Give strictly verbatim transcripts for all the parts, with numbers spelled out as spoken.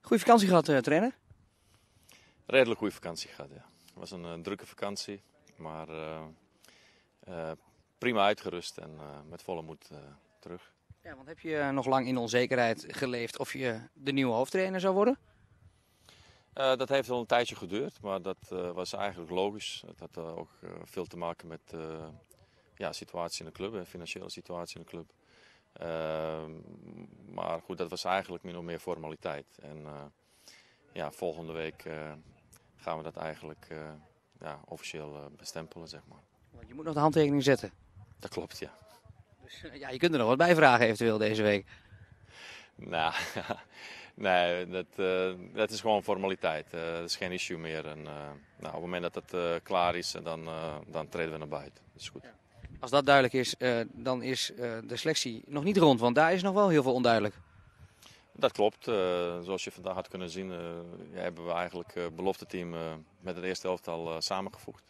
Goeie vakantie gehad, uh, trainer? Redelijk goede vakantie gehad, ja. Het was een uh, drukke vakantie, maar uh, uh, prima uitgerust en uh, met volle moed uh, terug. Ja, want heb je uh, nog lang in onzekerheid geleefd of je de nieuwe hoofdtrainer zou worden? Uh, dat heeft wel een tijdje geduurd, maar dat uh, was eigenlijk logisch. Het had uh, ook uh, veel te maken met de uh, ja, situatie in de club, de financiële situatie in de club. Uh, maar goed, dat was eigenlijk min of meer formaliteit. En uh, ja, volgende week uh, gaan we dat eigenlijk uh, ja, officieel uh, bestempelen, zeg maar. Want je moet nog de handtekening zetten. Dat klopt, ja. Dus uh, ja, je kunt er nog wat bij vragen eventueel deze week. Nou, nee, dat, uh, dat is gewoon formaliteit. Uh, dat is geen issue meer. En, uh, nou, op het moment dat het uh, klaar is, dan, uh, dan treden we naar buiten. Dat is goed. Ja. Als dat duidelijk is, uh, dan is uh, de selectie nog niet rond, want daar is nog wel heel veel onduidelijk. Dat klopt. Uh, zoals je vandaag had kunnen zien, uh, ja, hebben we eigenlijk het uh, belofteteam uh, met het eerste elftal uh, samengevoegd.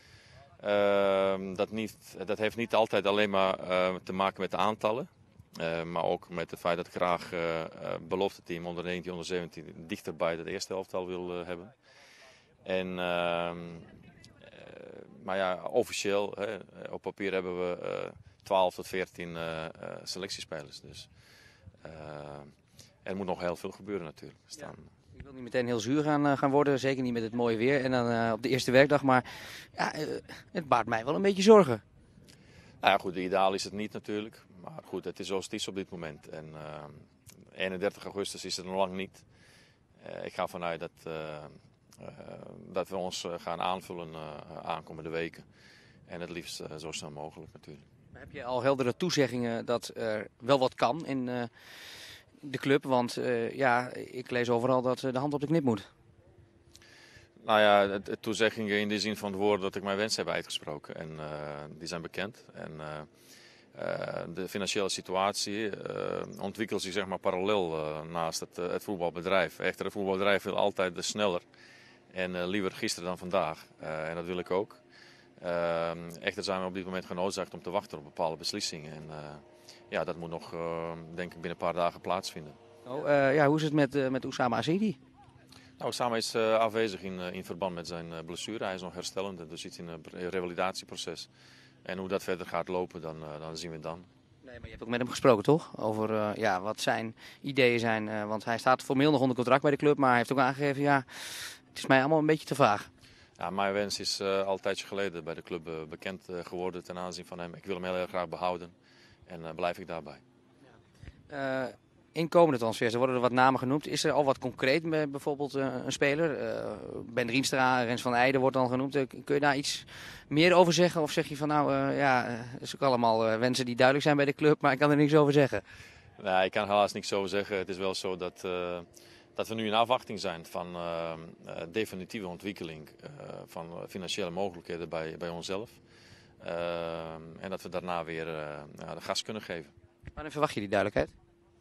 Uh, dat, niet, dat heeft niet altijd alleen maar uh, te maken met de aantallen. Uh, maar ook met het feit dat ik graag uh, uh, belofteteam onder negentien, onder zeventien dichter bij het eerste elftal wil uh, hebben. En, uh, uh, maar ja, officieel, hè, op papier hebben we uh, twaalf tot veertien uh, uh, selectiespelers. Dus uh, er moet nog heel veel gebeuren natuurlijk. Staan. Ja. Ik wil niet meteen heel zuur gaan, uh, gaan worden, zeker niet met het mooie weer en dan uh, op de eerste werkdag. Maar ja, uh, het baart mij wel een beetje zorgen. Nou ja, goed, ideaal is het niet natuurlijk. Maar goed, het is zoals het is op dit moment. En uh, eenendertig augustus is het nog lang niet. Uh, ik ga ervan uit dat, uh, uh, dat we ons uh, gaan aanvullen uh, aankomende weken. En het liefst uh, zo snel mogelijk natuurlijk. Heb je al heldere toezeggingen dat er wel wat kan in uh, de club? Want uh, ja, ik lees overal dat uh, de hand op de knip moet. Nou ja, het, het toezeggingen in de zin van het woord dat ik mijn wens heb uitgesproken. En uh, die zijn bekend. En, uh, Uh, de financiële situatie uh, ontwikkelt zich zeg maar parallel uh, naast het, uh, het voetbalbedrijf. Echter, het voetbalbedrijf wil altijd uh, sneller en uh, liever gisteren dan vandaag. Uh, en dat wil ik ook. Uh, echter zijn we op dit moment genoodzaakt om te wachten op bepaalde beslissingen. En uh, ja, dat moet nog, uh, denk ik, binnen een paar dagen plaatsvinden. Oh, uh, ja, hoe is het met, uh, met Oussama Azzedi? Nou, Oussama is uh, afwezig in, uh, in verband met zijn uh, blessure. Hij is nog herstellend, dus zit in een revalidatieproces. En hoe dat verder gaat lopen, dan, uh, dan zien we het dan. Nee, maar je hebt ook met hem gesproken, toch? Over uh, ja, wat zijn ideeën zijn. Uh, want hij staat formeel nog onder contract bij de club, maar hij heeft ook aangegeven, ja, het is mij allemaal een beetje te vaag. Ja, mijn wens is uh, al een tijdje geleden bij de club uh, bekend uh, geworden ten aanzien van hem. Ik wil hem heel erg graag behouden en uh, blijf ik daarbij. Ja. Uh, in komende transfers, er worden er wat namen genoemd. Is er al wat concreet met bijvoorbeeld uh, een speler? Uh, Ben Rienstra, Rens van Eijden wordt dan genoemd. Uh, kun je daar iets meer over zeggen? Of zeg je van nou, uh, ja, het is ook allemaal uh, wensen die duidelijk zijn bij de club, maar ik kan er niks over zeggen? Nee, ik kan helaas niks over zeggen. Het is wel zo dat, uh, dat we nu in afwachting zijn van uh, uh, definitieve ontwikkeling uh, van financiële mogelijkheden bij, bij onszelf. Uh, en dat we daarna weer uh, ja, de gas kunnen geven. Wanneer verwacht je die duidelijkheid?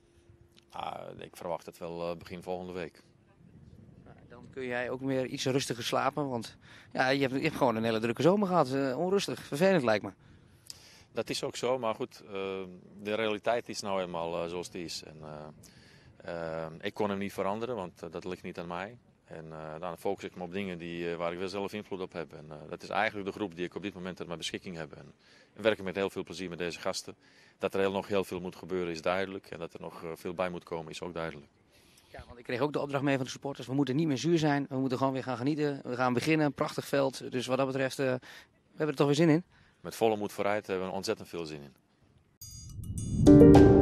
Uh, ik verwacht het wel uh, begin volgende week. Nou, dan kun jij ook weer iets rustiger slapen, want ja, je, hebt, je hebt gewoon een hele drukke zomer gehad. Uh, onrustig, vervelend lijkt me. Dat is ook zo, maar goed, uh, de realiteit is nou eenmaal uh, zoals die is. En, uh, uh, ik kon hem niet veranderen, want uh, dat ligt niet aan mij. En uh, dan focus ik me op dingen die, uh, waar ik wel zelf invloed op heb. En uh, dat is eigenlijk de groep die ik op dit moment tot mijn beschikking heb. En we werken met heel veel plezier met deze gasten. Dat er heel, nog heel veel moet gebeuren is duidelijk. En dat er nog uh, veel bij moet komen is ook duidelijk. Ja, want ik kreeg ook de opdracht mee van de supporters. We moeten niet meer zuur zijn. We moeten gewoon weer gaan genieten. We gaan beginnen. Een prachtig veld. Dus wat dat betreft, uh, we hebben er toch weer zin in. Met volle moed vooruit hebben we ontzettend veel zin in.